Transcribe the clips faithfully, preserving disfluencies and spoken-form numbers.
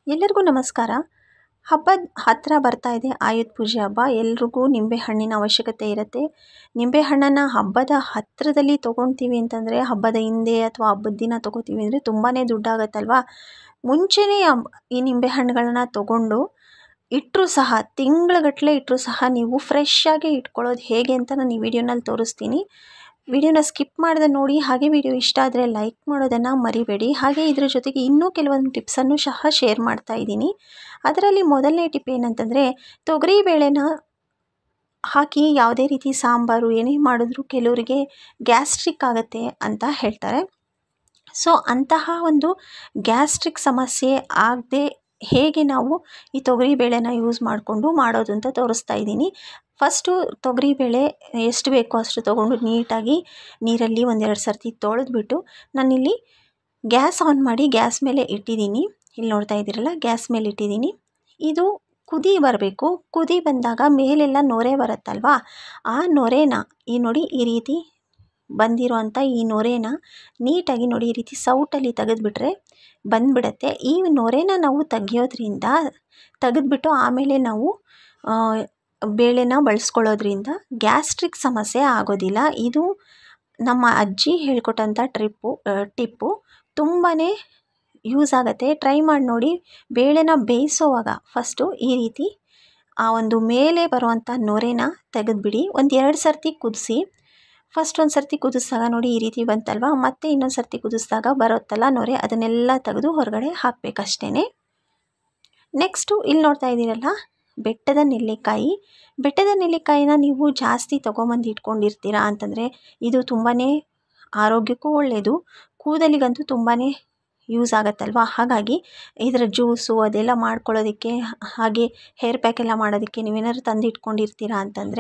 ಎಲ್ಲರಿಗೂ ನಮಸ್ಕಾರ. ಹಬ್ಬದ ಹತ್ತಿರ ಬರ್ತಾ ಇದೆ ಆಯುಧ ಪೂಜೆ ಹಬ್ಬ. ಎಲ್ರಿಗೂ ನಿಂಬೆಹಣ್ಣಿನ ಅವಶ್ಯಕತೆ ಇರುತ್ತೆ. ನಿಂಬೆಹಣ್ಣನ್ನು ಹಬ್ಬದ ಹತ್ತಿರದಲ್ಲಿ ತೊಗೊಳ್ತೀವಿ ಅಂತಂದರೆ, ಹಬ್ಬದ ಹಿಂದೆ ಅಥವಾ ಹಬ್ಬದ ದಿನ ತೊಗೋತೀವಿ ಅಂದರೆ ತುಂಬಾ ದುಡ್ಡಾಗತ್ತಲ್ವ. ಮುಂಚೆನೇ ಈ ನಿಂಬೆಹಣ್ಣುಗಳನ್ನ ತೊಗೊಂಡು ಇಟ್ಟರೂ ಸಹ, ತಿಂಗಳುಗಟ್ಟಲೆ ಇಟ್ಟರೂ ಸಹ ನೀವು ಫ್ರೆಶ್ ಆಗಿ ಇಟ್ಕೊಳ್ಳೋದು ಹೇಗೆ ಅಂತ ನಾನು ಈ ವಿಡಿಯೋನಲ್ಲಿ ತೋರಿಸ್ತೀನಿ. ವಿಡಿಯೋನ ಸ್ಕಿಪ್ ಮಾಡದೆ ನೋಡಿ. ಹಾಗೆ ವಿಡಿಯೋ ಇಷ್ಟ ಆದರೆ ಲೈಕ್ ಮಾಡೋದನ್ನು ಮರಿಬೇಡಿ. ಹಾಗೆ ಇದರ ಜೊತೆಗೆ ಇನ್ನೂ ಕೆಲವೊಂದು ಟಿಪ್ಸನ್ನು ಸಹ ಶೇರ್ ಮಾಡ್ತಾ ಇದ್ದೀನಿ. ಅದರಲ್ಲಿ ಮೊದಲನೇ ಟಿಪ್ ಏನಂತಂದರೆ, ತೊಗರಿ ಬೇಳೆನ ಹಾಕಿ ಯಾವುದೇ ರೀತಿ ಸಾಂಬಾರು ಏನೇ ಮಾಡಿದ್ರೂ ಕೆಲವರಿಗೆ ಗ್ಯಾಸ್ಟ್ರಿಕ್ ಆಗುತ್ತೆ ಅಂತ ಹೇಳ್ತಾರೆ. ಸೊ ಅಂತಹ ಒಂದು ಗ್ಯಾಸ್ಟ್ರಿಕ್ ಸಮಸ್ಯೆ ಆಗದೆ ಹೇಗೆ ನಾವು ಈ ತೊಗರಿ ಬೇಳೆನ ಯೂಸ್ ಮಾಡಿಕೊಂಡು ಮಾಡೋದು ಅಂತ ತೋರಿಸ್ತಾ ಇದ್ದೀನಿ. ಫಸ್ಟು ತೊಗರಿಬೇಳೆ ಎಷ್ಟು ಬೇಕೋ ಅಷ್ಟು ತೊಗೊಂಡು ನೀಟಾಗಿ ನೀರಲ್ಲಿ ಒಂದೆರಡು ಸರ್ತಿ ತೊಳೆದ್ಬಿಟ್ಟು ನಾನಿಲ್ಲಿ ಗ್ಯಾಸ್ ಆನ್ ಮಾಡಿ ಗ್ಯಾಸ್ ಮೇಲೆ ಇಟ್ಟಿದ್ದೀನಿ. ಇಲ್ಲಿ ನೋಡ್ತಾ ಇದ್ದೀರಲ್ಲ, ಗ್ಯಾಸ್ ಮೇಲೆ ಇಟ್ಟಿದ್ದೀನಿ. ಇದು ಕುದಿ ಬರಬೇಕು. ಕುದಿ ಬಂದಾಗ ಮೇಲೆಲ್ಲ ನೊರೆ ಬರುತ್ತಲ್ವಾ, ಆ ನೊರೆನ ಈ ನೋಡಿ ಈ ರೀತಿ ಬಂದಿರೋಂಥ ಈ ನೊರೆನ ನೀಟಾಗಿ ನೋಡಿ ಈ ರೀತಿ ಸೌಟಲ್ಲಿ ತೆಗೆದುಬಿಟ್ರೆ ಬಂದುಬಿಡತ್ತೆ. ಈ ನೊರೆನ ನಾವು ತೆಗಿಯೋದ್ರಿಂದ ತೆಗೆದುಬಿಟ್ಟು ಆಮೇಲೆ ನಾವು ಬೇಳೆನ ಬಳಸ್ಕೊಳ್ಳೋದ್ರಿಂದ ಗ್ಯಾಸ್ಟ್ರಿಕ್ ಸಮಸ್ಯೆ ಆಗೋದಿಲ್ಲ. ಇದು ನಮ್ಮ ಅಜ್ಜಿ ಹೇಳ್ಕೊಟ್ಟಂಥ ಟ್ರಿಪ್ಪು ಟಿಪ್ಪು ತುಂಬಾ ಯೂಸ್ ಆಗುತ್ತೆ. ಟ್ರೈ ಮಾಡಿ ನೋಡಿ. ಬೇಳೆನ ಬೇಯಿಸೋವಾಗ ಫಸ್ಟು ಈ ರೀತಿ ಆ ಒಂದು ಮೇಲೆ ಬರುವಂಥ ನೊರೆನ ತೆಗೆದುಬಿಡಿ. ಒಂದು ಎರಡು ಸರ್ತಿ ಕುದಿಸಿ. ಫಸ್ಟ್ ಒಂದು ಸರ್ತಿ ಕುದಿಸಿದಾಗ ನೋಡಿ ಈ ರೀತಿ ಬಂತಲ್ವ, ಮತ್ತೆ ಇನ್ನೊಂದು ಸರ್ತಿ ಕುದಿಸಿದಾಗ ಬರುತ್ತಲ್ಲ ನೊರೆ, ಅದನ್ನೆಲ್ಲ ತೆಗೆದು ಹೊರಗಡೆ ಹಾಕಬೇಕಷ್ಟೇ. ನೆಕ್ಸ್ಟು ಇಲ್ಲಿ ನೋಡ್ತಾ ಇದ್ದೀರಲ್ಲ, ಬೆಟ್ಟದ ನೆಲ್ಲಿಕಾಯಿ. ಬೆಟ್ಟದ ನೆಲ್ಲಿಕಾಯಿನ ನೀವು ಜಾಸ್ತಿ ತೊಗೊಂಬಂದು ಇಟ್ಕೊಂಡಿರ್ತೀರಾ ಅಂತಂದರೆ ಇದು ತುಂಬಾ ಆರೋಗ್ಯಕ್ಕೂ ಒಳ್ಳೆಯದು, ಕೂದಲಿಗಂತೂ ತುಂಬಾ ಯೂಸ್ ಆಗುತ್ತಲ್ವ. ಹಾಗಾಗಿ ಇದರ ಜ್ಯೂಸು ಅದೆಲ್ಲ ಮಾಡ್ಕೊಳ್ಳೋದಕ್ಕೆ, ಹಾಗೆ ಹೇರ್ ಪ್ಯಾಕ್ ಎಲ್ಲ ಮಾಡೋದಕ್ಕೆ ನೀವೇನಾದ್ರು ತಂದು ಇಟ್ಕೊಂಡಿರ್ತೀರಾ ಅಂತಂದರೆ,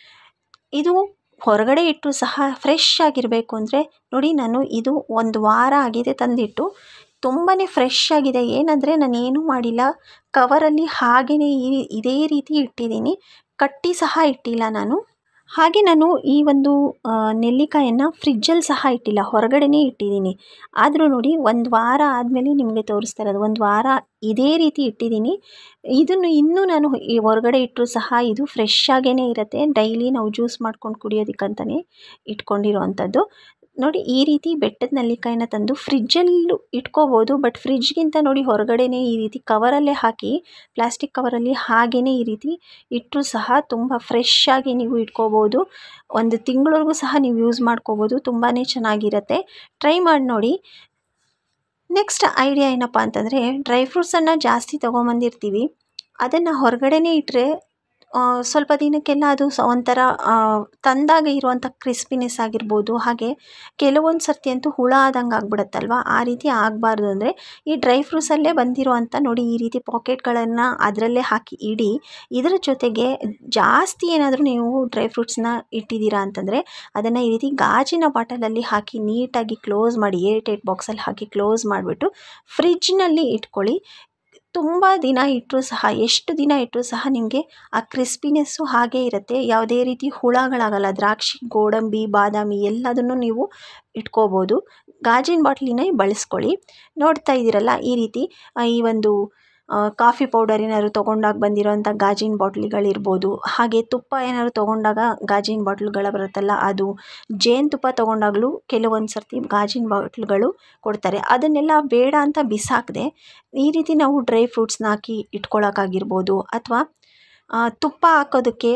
ಇದು ಹೊರಗಡೆ ಇಟ್ಟು ಸಹ ಫ್ರೆಶ್ ಆಗಿರಬೇಕು ಅಂದರೆ ನೋಡಿ, ನಾನು ಇದು ಒಂದು ವಾರ ಆಗಿದೆ ತಂದಿಟ್ಟು, ತುಂಬಾ ಫ್ರೆಶ್ ಆಗಿದೆ. ಏನಂದರೆ ನಾನು ಏನೂ ಮಾಡಿಲ್ಲ, ಕವರಲ್ಲಿ ಹಾಗೆಯೇ ಈ ಇದೇ ರೀತಿ ಇಟ್ಟಿದ್ದೀನಿ, ಕಟ್ಟಿ ಸಹ ಇಟ್ಟಿಲ್ಲ ನಾನು. ಹಾಗೆ ನಾನು ಈ ಒಂದು ನೆಲ್ಲಿಕಾಯನ್ನು ಫ್ರಿಜ್ಜಲ್ಲಿ ಸಹ ಇಟ್ಟಿಲ್ಲ, ಹೊರಗಡೆನೇ ಇಟ್ಟಿದ್ದೀನಿ. ಆದರೂ ನೋಡಿ ಒಂದು ವಾರ ಆದಮೇಲೆ ನಿಮಗೆ ತೋರಿಸ್ತಾ ಇರೋದು, ಒಂದು ವಾರ ಇದೇ ರೀತಿ ಇಟ್ಟಿದ್ದೀನಿ. ಇದನ್ನು ಇನ್ನೂ ನಾನು ಈ ಹೊರಗಡೆ ಇಟ್ಟರೂ ಸಹ ಇದು ಫ್ರೆಶ್ ಆಗೇ ಇರುತ್ತೆ. ಡೈಲಿ ನಾವು ಜ್ಯೂಸ್ ಮಾಡ್ಕೊಂಡು ಕುಡಿಯೋದಕ್ಕಂತಲೇ ಇಟ್ಕೊಂಡಿರೋವಂಥದ್ದು. ನೋಡಿ ಈ ರೀತಿ ಬೆಟ್ಟದ ನೆಲ್ಲಿಕಾಯಿನ ತಂದು ಫ್ರಿಜ್ಜಲ್ಲೂ ಇಟ್ಕೋಬೋದು, ಬಟ್ ಫ್ರಿಜ್ಗಿಂತ ನೋಡಿ ಹೊರಗಡೆನೇ ಈ ರೀತಿ ಕವರಲ್ಲೇ ಹಾಕಿ, ಪ್ಲಾಸ್ಟಿಕ್ ಕವರಲ್ಲಿ ಹಾಗೆಯೇ ಈ ರೀತಿ ಇಟ್ಟರೂ ಸಹ ತುಂಬ ಫ್ರೆಶ್ ಆಗಿ ನೀವು ಇಟ್ಕೋಬೋದು. ಒಂದು ತಿಂಗಳವರೆಗೂ ಸಹ ನೀವು ಯೂಸ್ ಮಾಡ್ಕೋಬೋದು. ತುಂಬಾ ಚೆನ್ನಾಗಿರುತ್ತೆ. ಟ್ರೈ ಮಾಡಿ ನೋಡಿ. ನೆಕ್ಸ್ಟ್ ಐಡಿಯಾ ಏನಪ್ಪ ಅಂತಂದರೆ, ಡ್ರೈ ಫ್ರೂಟ್ಸನ್ನು ಜಾಸ್ತಿ ತೊಗೊಂಬಂದಿರ್ತೀವಿ, ಅದನ್ನು ಹೊರಗಡೆನೇ ಇಟ್ಟರೆ ಸ್ವಲ್ಪ ದಿನಕ್ಕೆಲ್ಲ ಅದು ಸ ಒಂಥರ ತಂದಾಗ ಇರುವಂಥ ಕ್ರಿಸ್ಪಿನೆಸ್ ಆಗಿರ್ಬೋದು, ಹಾಗೆ ಕೆಲವೊಂದು ಸರ್ತಿ ಅಂತೂ ಹುಳ ಆದಂಗೆ ಆಗ್ಬಿಡುತ್ತಲ್ವ. ಆ ರೀತಿ ಆಗಬಾರ್ದು ಅಂದರೆ ಈ ಡ್ರೈ ಫ್ರೂಟ್ಸಲ್ಲೇ ಬಂದಿರುವಂಥ ನೋಡಿ ಈ ರೀತಿ ಪಾಕೆಟ್ಗಳನ್ನು ಅದರಲ್ಲೇ ಹಾಕಿ ಇಡಿ. ಇದರ ಜೊತೆಗೆ ಜಾಸ್ತಿ ಏನಾದರೂ ನೀವು ಡ್ರೈ ಫ್ರೂಟ್ಸ್ನ ಇಟ್ಟಿದ್ದೀರಾ ಅಂತಂದರೆ ಅದನ್ನು ಈ ರೀತಿ ಗಾಜಿನ ಬಾಟಲಲ್ಲಿ ಹಾಕಿ ನೀಟಾಗಿ ಕ್ಲೋಸ್ ಮಾಡಿ, ಏರ್ ಟೈಟ್ ಬಾಕ್ಸಲ್ಲಿ ಹಾಕಿ ಕ್ಲೋಸ್ ಮಾಡಿಬಿಟ್ಟು ಫ್ರಿಜ್ನಲ್ಲಿ ಇಟ್ಕೊಳ್ಳಿ. ತುಂಬ ದಿನ ಇಟ್ಟರೂ ಸಹ, ಎಷ್ಟು ದಿನ ಇಟ್ಟರೂ ಸಹ ನಿಮಗೆ ಆ ಕ್ರಿಸ್ಪಿನೆಸ್ಸು ಹಾಗೇ ಇರುತ್ತೆ. ಯಾವುದೇ ರೀತಿ ಹುಳಗಳಾಗಲ್ಲ. ದ್ರಾಕ್ಷಿ, ಗೋಡಂಬಿ, ಬಾದಾಮಿ ಎಲ್ಲದನ್ನು ನೀವು ಇಟ್ಕೋಬೋದು. ಗಾಜಿನ ಬಾಟ್ಲಿನೇ ಬಳಸ್ಕೊಳ್ಳಿ. ನೋಡ್ತಾ ಇದ್ದೀರಲ್ಲ, ಈ ರೀತಿ ಈ ಒಂದು ಕಾಫಿ ಪೌಡರ್ ಏನಾದ್ರು ತೊಗೊಂಡಾಗ ಬಂದಿರೋಂಥ ಗಾಜಿನ ಬಾಟ್ಲಿಗಳಿರ್ಬೋದು, ಹಾಗೆ ತುಪ್ಪ ಏನಾದ್ರು ತೊಗೊಂಡಾಗ ಗಾಜಿನ ಬಾಟ್ಲುಗಳು ಬರುತ್ತಲ್ಲ ಅದು, ಜೇನುತುಪ್ಪ ತೊಗೊಂಡಾಗಲೂ ಕೆಲವೊಂದು ಸರ್ತಿ ಗಾಜಿನ ಬಾಟ್ಲುಗಳು ಕೊಡ್ತಾರೆ. ಅದನ್ನೆಲ್ಲ ಬೇಡ ಅಂತ ಬಿಸಾಕದೆ ಈ ರೀತಿ ನಾವು ಡ್ರೈ ಫ್ರೂಟ್ಸ್ನ ಹಾಕಿ ಇಟ್ಕೊಳ್ಳೋಕ್ಕಾಗಿರ್ಬೋದು, ಅಥವಾ ತುಪ್ಪ ಹಾಕೋದಕ್ಕೆ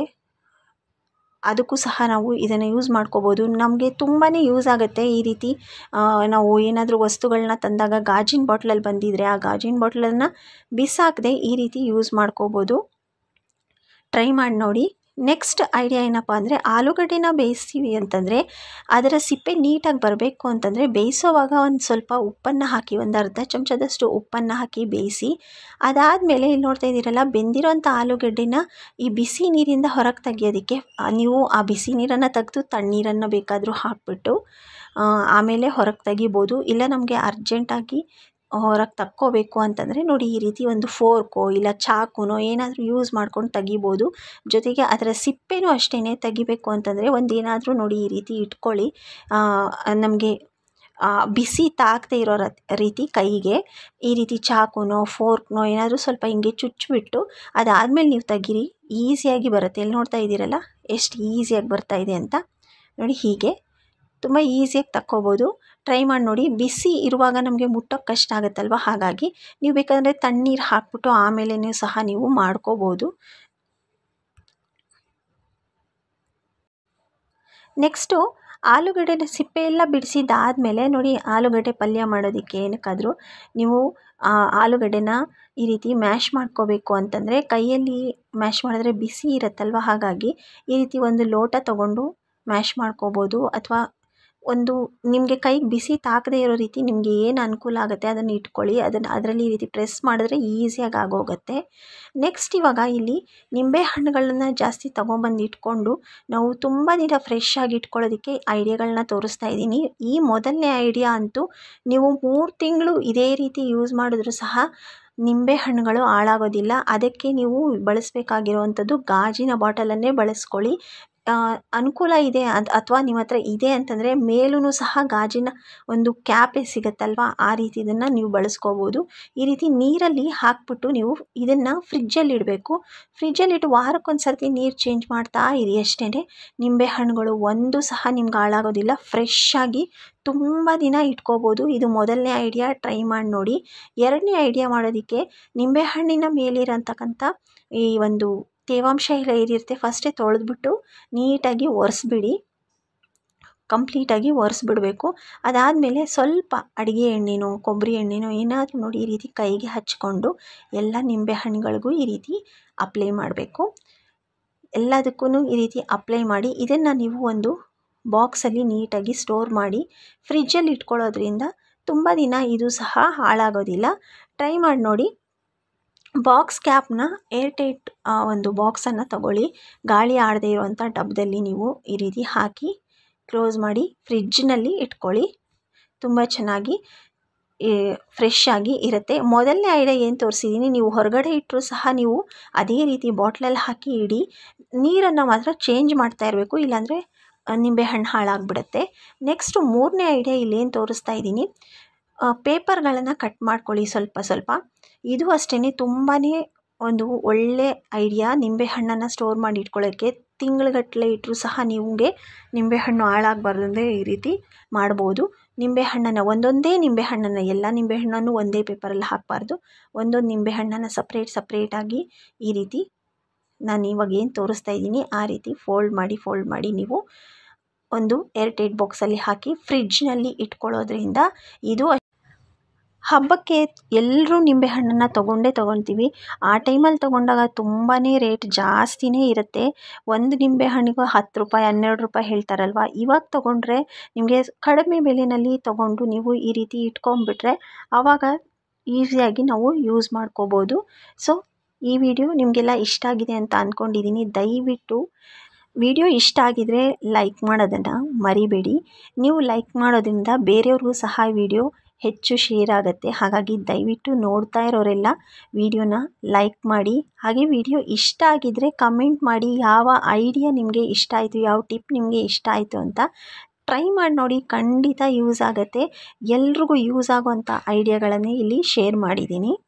ಅದಕ್ಕೂ ಸಹ ನಾವು ಇದನ್ನು ಯೂಸ್ ಮಾಡ್ಕೋಬೋದು. ನಮಗೆ ತುಂಬಾ ಯೂಸ್ ಆಗುತ್ತೆ. ಈ ರೀತಿ ನಾವು ಏನಾದರೂ ವಸ್ತುಗಳನ್ನ ತಂದಾಗ ಗಾಜಿನ ಬಾಟ್ಲಲ್ಲಿ ಬಂದಿದ್ದರೆ ಆ ಗಾಜಿನ ಬಾಟ್ಲನ್ನು ಬಿಸಾಕದೆ ಈ ರೀತಿ ಯೂಸ್ ಮಾಡ್ಕೋಬೋದು. ಟ್ರೈ ಮಾಡಿ ನೋಡಿ. ನೆಕ್ಸ್ಟ್ ಐಡಿಯಾ ಏನಪ್ಪ ಅಂದರೆ, ಆಲೂಗಡ್ಡೆನ ಬೇಯಿಸ್ತೀವಿ ಅಂತಂದರೆ ಅದರ ಸಿಪ್ಪೆ ನೀಟಾಗಿ ಬರಬೇಕು ಅಂತಂದರೆ ಬೇಯಿಸೋವಾಗ ಒಂದು ಸ್ವಲ್ಪ ಉಪ್ಪನ್ನು ಹಾಕಿ, ಒಂದು ಅರ್ಧ ಚಮಚದಷ್ಟು ಉಪ್ಪನ್ನು ಹಾಕಿ ಬೇಯಿಸಿ. ಅದಾದಮೇಲೆ ಇಲ್ಲಿ ನೋಡ್ತಾ ಇದ್ದೀರಲ್ಲ, ಬೆಂದಿರೋಂಥ ಆಲೂಗಡ್ಡೆನ ಈ ಬಿಸಿ ನೀರಿಂದ ಹೊರಗೆ ತೆಗಿಯೋದಕ್ಕೆ ನೀವು ಆ ಬಿಸಿ ನೀರನ್ನು ತೆಗೆದು ತಣ್ಣೀರನ್ನು ಬೇಕಾದರೂ ಹಾಕಿಬಿಟ್ಟು ಆಮೇಲೆ ಹೊರಗೆ ತೆಗಿಬೋದು. ಇಲ್ಲ ನಮಗೆ ಅರ್ಜೆಂಟಾಗಿ ಹೊರಗೆ ತಕ್ಕೋಬೇಕು ಅಂತಂದರೆ ನೋಡಿ ಈ ರೀತಿ ಒಂದು ಫೋರ್ಕೋ ಇಲ್ಲ ಚಾಕುನೋ ಏನಾದರೂ ಯೂಸ್ ಮಾಡ್ಕೊಂಡು ತೆಗಿಬೋದು. ಜೊತೆಗೆ ಅದರ ಸಿಪ್ಪೆನೂ ಅಷ್ಟೇ ತೆಗಿಬೇಕು ಅಂತಂದರೆ ಒಂದು ಏನಾದರೂ ನೋಡಿ ಈ ರೀತಿ ಇಟ್ಕೊಳ್ಳಿ. ನಮಗೆ ಬಿಸಿ ತಾಗದೇ ಇರೋ ರೀತಿ ಕೈಗೆ ಈ ರೀತಿ ಚಾಕುನೋ ಫೋರ್ಕ್ನೋ ಏನಾದರೂ ಸ್ವಲ್ಪ ಹಿಂಗೆ ಚುಚ್ಚಿಬಿಟ್ಟು ಅದಾದಮೇಲೆ ನೀವು ತೆಗೀರಿ. ಈಸಿಯಾಗಿ ಬರುತ್ತೆ. ಇಲ್ಲಿ ನೋಡ್ತಾ ಇದ್ದೀರಲ್ಲ ಎಷ್ಟು ಈಸಿಯಾಗಿ ಬರ್ತಾ ಇದೆ ಅಂತ. ನೋಡಿ ಹೀಗೆ ತುಂಬ ಈಸಿಯಾಗಿ ತಕ್ಕೋಬೋದು. ಟ್ರೈ ಮಾಡಿ ನೋಡಿ. ಬಿಸಿ ಇರುವಾಗ ನಮಗೆ ಮುಟ್ಟೋಕ್ಕೆ ಕಷ್ಟ ಆಗುತ್ತಲ್ವ, ಹಾಗಾಗಿ ನೀವು ಬೇಕಾದರೆ ತಣ್ಣೀರು ಹಾಕ್ಬಿಟ್ಟು ಆಮೇಲೆ ಸಹ ನೀವು ಮಾಡ್ಕೋಬೋದು. ನೆಕ್ಸ್ಟು ಆಲೂಗಡ್ಡೆನ ಸಿಪ್ಪೆ ಎಲ್ಲ ಬಿಡಿಸಿದ್ದಾದಮೇಲೆ ನೋಡಿ, ಆಲೂಗಡ್ಡೆ ಪಲ್ಯ ಮಾಡೋದಕ್ಕೆ ಏನಕ್ಕಾದರೂ ನೀವು ಆಲೂಗಡ್ಡೆನ ಈ ರೀತಿ ಮ್ಯಾಶ್ ಮಾಡ್ಕೋಬೇಕು ಅಂತಂದರೆ ಕೈಯಲ್ಲಿ ಮ್ಯಾಶ್ ಮಾಡಿದ್ರೆ ಬಿಸಿ ಇರುತ್ತಲ್ವ, ಹಾಗಾಗಿ ಈ ರೀತಿ ಒಂದು ಲೋಟ ತೊಗೊಂಡು ಮ್ಯಾಶ್ ಮಾಡ್ಕೋಬೋದು. ಅಥವಾ ಒಂದು ನಿಮಗೆ ಕೈಗೆ ಬಿಸಿ ತಾಕದೇ ಇರೋ ರೀತಿ ನಿಮಗೆ ಏನು ಅನುಕೂಲ ಆಗುತ್ತೆ ಅದನ್ನು ಇಟ್ಕೊಳ್ಳಿ. ಅದನ್ನು ಅದರಲ್ಲಿ ಈ ರೀತಿ ಪ್ರೆಸ್ ಮಾಡಿದ್ರೆ ಈಸಿಯಾಗಿ ಆಗೋಗುತ್ತೆ. ನೆಕ್ಸ್ಟ್ ಇವಾಗ ಇಲ್ಲಿ ನಿಂಬೆ ಹಣ್ಣುಗಳನ್ನ ಜಾಸ್ತಿ ತೊಗೊಂಬಂದು ಇಟ್ಕೊಂಡು ನಾವು ತುಂಬ ದಿನ ಫ್ರೆಶ್ ಆಗಿ ಇಟ್ಕೊಳ್ಳೋದಕ್ಕೆ ಐಡಿಯಾಗಳನ್ನ ತೋರಿಸ್ತಾ ಇದ್ದೀನಿ. ಈ ಮೊದಲನೇ ಐಡಿಯಾ ಅಂತೂ ನೀವು ಮೂರು ತಿಂಗಳು ಇದೇ ರೀತಿ ಯೂಸ್ ಮಾಡಿದ್ರೂ ಸಹ ನಿಂಬೆ ಹಣ್ಣುಗಳು ಹಾಳಾಗೋದಿಲ್ಲ. ಅದಕ್ಕೆ ನೀವು ಬಳಸಬೇಕಾಗಿರುವಂಥದ್ದು ಗಾಜಿನ ಬಾಟಲನ್ನೇ ಬಳಸ್ಕೊಳ್ಳಿ. ಅನುಕೂಲ ಇದೆ ಅದು ಅಥವಾ ನಿಮ್ಮ ಹತ್ರ ಇದೆ ಅಂತಂದರೆ ಮೇಲೂ ಸಹ ಗಾಜಿನ ಒಂದು ಕ್ಯಾಪೇ ಸಿಗುತ್ತಲ್ವ, ಆ ರೀತಿ ಇದನ್ನು ನೀವು ಬಳಸ್ಕೋಬೋದು. ಈ ರೀತಿ ನೀರಲ್ಲಿ ಹಾಕ್ಬಿಟ್ಟು ನೀವು ಇದನ್ನು ಫ್ರಿಜ್ಜಲ್ಲಿ ಇಡಬೇಕು. ಫ್ರಿಜ್ಜಲ್ಲಿಟ್ಟು ವಾರಕ್ಕೊಂದು ಸರ್ತಿ ನೀರು ಚೇಂಜ್ ಮಾಡ್ತಾ ಇರಿ ಅಷ್ಟೇ. ನಿಂಬೆ ಹಣ್ಣುಗಳು ಒಂದು ಸಹ ನಿಮ್ಗೆ ಹಾಳಾಗೋದಿಲ್ಲ. ಫ್ರೆಶ್ ಆಗಿ ತುಂಬ ದಿನ ಇಟ್ಕೋಬೋದು. ಇದು ಮೊದಲನೇ ಐಡಿಯಾ, ಟ್ರೈ ಮಾಡಿ ನೋಡಿ. ಎರಡನೇ ಐಡಿಯಾ ಮಾಡೋದಕ್ಕೆ ನಿಂಬೆಹಣ್ಣಿನ ಮೇಲಿರೋಂತಕ್ಕಂಥ ಈ ಒಂದು ತೇವಾಂಶ ಎಲ್ಲ ಏನಿರುತ್ತೆ ಫಸ್ಟೇ ತೊಳೆದ್ಬಿಟ್ಟು ನೀಟಾಗಿ ಒರೆಸ್ಬಿಡಿ. ಕಂಪ್ಲೀಟಾಗಿ ಒರೆಸ್ಬಿಡಬೇಕು. ಅದಾದಮೇಲೆ ಸ್ವಲ್ಪ ಅಡುಗೆ ಎಣ್ಣೆನೋ ಕೊಬ್ಬರಿ ಎಣ್ಣೆನೋ ಏನಾದರೂ ನೋಡಿ ಈ ರೀತಿ ಕೈಗೆ ಹಚ್ಕೊಂಡು ಎಲ್ಲ ನಿಂಬೆ ಹಣ್ಣುಗಳಿಗೂ ಈ ರೀತಿ ಅಪ್ಲೈ ಮಾಡಬೇಕು. ಎಲ್ಲದಕ್ಕೂ ಈ ರೀತಿ ಅಪ್ಲೈ ಮಾಡಿ ಇದನ್ನು ನೀವು ಒಂದು ಬಾಕ್ಸಲ್ಲಿ ನೀಟಾಗಿ ಸ್ಟೋರ್ ಮಾಡಿ ಫ್ರಿಜ್ಜಲ್ಲಿ ಇಟ್ಕೊಳ್ಳೋದ್ರಿಂದ ತುಂಬ ದಿನ ಇದು ಸಹ ಹಾಳಾಗೋದಿಲ್ಲ. ಟ್ರೈ ಮಾಡಿ ನೋಡಿ. ಬಾಕ್ಸ್ ಕ್ಯಾಪ್ನ ಏರ್ ಟೈಟ್ ಒಂದು ಬಾಕ್ಸನ್ನು ತಗೊಳ್ಳಿ. ಗಾಳಿ ಆಡದೇ ಇರುವಂಥ ಡಬ್ಬದಲ್ಲಿ ನೀವು ಈ ರೀತಿ ಹಾಕಿ ಕ್ಲೋಸ್ ಮಾಡಿ ಫ್ರಿಜ್ಜಿನಲ್ಲಿ ಇಟ್ಕೊಳ್ಳಿ. ತುಂಬ ಚೆನ್ನಾಗಿ ಫ್ರೆಶ್ ಆಗಿ ಇರುತ್ತೆ. ಮೊದಲನೇ ಐಡಿಯಾ ಏನು ತೋರಿಸಿದ್ದೀನಿ, ನೀವು ಹೊರಗಡೆ ಇಟ್ಟರೂ ಸಹ ನೀವು ಅದೇ ರೀತಿ ಬಾಟ್ಲಲ್ಲಿ ಹಾಕಿ ಇಡಿ. ನೀರನ್ನು ಮಾತ್ರ ಚೇಂಜ್ ಮಾಡ್ತಾ ಇರಬೇಕು, ಇಲ್ಲಾಂದರೆ ನಿಂಬೆಹಣ್ಣು ಹಾಳಾಗಿಬಿಡುತ್ತೆ. ನೆಕ್ಸ್ಟು ಮೂರನೇ ಐಡಿಯಾ ಇಲ್ಲೇನು ತೋರಿಸ್ತಾ ಇದ್ದೀನಿ, ಪೇಪರ್ಗಳನ್ನು ಕಟ್ ಮಾಡ್ಕೊಳ್ಳಿ ಸ್ವಲ್ಪ ಸ್ವಲ್ಪ. ಇದು ಅಷ್ಟೇ ತುಂಬಾ ಒಂದು ಒಳ್ಳೆ ಐಡಿಯಾ. ನಿಂಬೆಹಣ್ಣನ್ನು ಸ್ಟೋರ್ ಮಾಡಿ ಇಟ್ಕೊಳ್ಳೋಕ್ಕೆ ತಿಂಗಳುಗಟ್ಟಲೆ ಇಟ್ಟರೂ ಸಹ ನಿಮಗೆ ನಿಂಬೆಹಣ್ಣು ಹಾಳಾಗಬಾರ್ದು ಅಂದರೆ ಈ ರೀತಿ ಮಾಡ್ಬೋದು. ನಿಂಬೆಹಣ್ಣನ್ನು ಒಂದೊಂದೇ ನಿಂಬೆಹಣ್ಣನ್ನು ಎಲ್ಲ ನಿಂಬೆಹಣ್ಣನ್ನು ಒಂದೇ ಪೇಪರಲ್ಲಿ ಹಾಕಬಾರ್ದು. ಒಂದೊಂದು ನಿಂಬೆಹಣ್ಣನ್ನು ಸಪ್ರೇಟ್ ಸಪ್ರೇಟಾಗಿ ಈ ರೀತಿ ನಾನು ಇವಾಗ ಏನು ತೋರಿಸ್ತಾ ಇದ್ದೀನಿ ಆ ರೀತಿ ಫೋಲ್ಡ್ ಮಾಡಿ ಫೋಲ್ಡ್ ಮಾಡಿ ನೀವು ಒಂದು ಏರ್ ಟೈಟ್ ಬಾಕ್ಸಲ್ಲಿ ಹಾಕಿ ಫ್ರಿಡ್ಜ್ನಲ್ಲಿ ಇಟ್ಕೊಳ್ಳೋದ್ರಿಂದ ಇದು ಹಬ್ಬಕ್ಕೆ ಎಲ್ಲರೂ ನಿಂಬೆಹಣ್ಣನ್ನು ತೊಗೊಂಡೇ ತೊಗೊಳ್ತೀವಿ. ಆ ಟೈಮಲ್ಲಿ ತೊಗೊಂಡಾಗ ತುಂಬಾ ರೇಟ್ ಜಾಸ್ತಿನೇ ಇರುತ್ತೆ. ಒಂದು ನಿಂಬೆಹಣ್ಣಿಗೂ ಹತ್ತು ರೂಪಾಯಿ ಹನ್ನೆರಡು ರೂಪಾಯಿ ಹೇಳ್ತಾರಲ್ವ. ಇವಾಗ ತೊಗೊಂಡ್ರೆ ನಿಮಗೆ ಕಡಿಮೆ ಬೆಲೆಯಲ್ಲಿ ತೊಗೊಂಡು ನೀವು ಈ ರೀತಿ ಇಟ್ಕೊಂಡ್ಬಿಟ್ರೆ ಆವಾಗ ಈಸಿಯಾಗಿ ನಾವು ಯೂಸ್ ಮಾಡ್ಕೋಬೋದು. ಸೊ ಈ ವಿಡಿಯೋ ನಿಮಗೆಲ್ಲ ಇಷ್ಟ ಆಗಿದೆ ಅಂತ ಅಂದ್ಕೊಂಡಿದ್ದೀನಿ. ದಯವಿಟ್ಟು ವಿಡಿಯೋ ಇಷ್ಟ ಆಗಿದರೆ ಲೈಕ್ ಮಾಡೋದನ್ನು ಮರಿಬೇಡಿ. ನೀವು ಲೈಕ್ ಮಾಡೋದ್ರಿಂದ ಬೇರೆಯವ್ರಿಗೂ ಸಹ ವಿಡಿಯೋ ಹೆಚ್ಚು ಶೇರ್ ಆಗುತ್ತೆ. ಹಾಗಾಗಿ ದಯವಿಟ್ಟು ನೋಡ್ತಾ ಇರೋರೆಲ್ಲ ವಿಡಿಯೋನ ಲೈಕ್ ಮಾಡಿ. ಹಾಗೆ ವಿಡಿಯೋ ಇಷ್ಟ ಆಗಿದ್ದರೆ ಕಮೆಂಟ್ ಮಾಡಿ ಯಾವ ಐಡಿಯಾ ನಿಮಗೆ ಇಷ್ಟ ಆಯಿತು, ಯಾವ ಟಿಪ್ ನಿಮಗೆ ಇಷ್ಟ ಆಯಿತು ಅಂತ. ಟ್ರೈ ಮಾಡಿ ನೋಡಿ, ಖಂಡಿತ ಯೂಸ್ ಆಗುತ್ತೆ. ಎಲ್ರಿಗೂ ಯೂಸ್ ಆಗುವಂಥ ಐಡಿಯಾಗಳನ್ನೇ ಇಲ್ಲಿ ಶೇರ್ ಮಾಡಿದ್ದೀನಿ.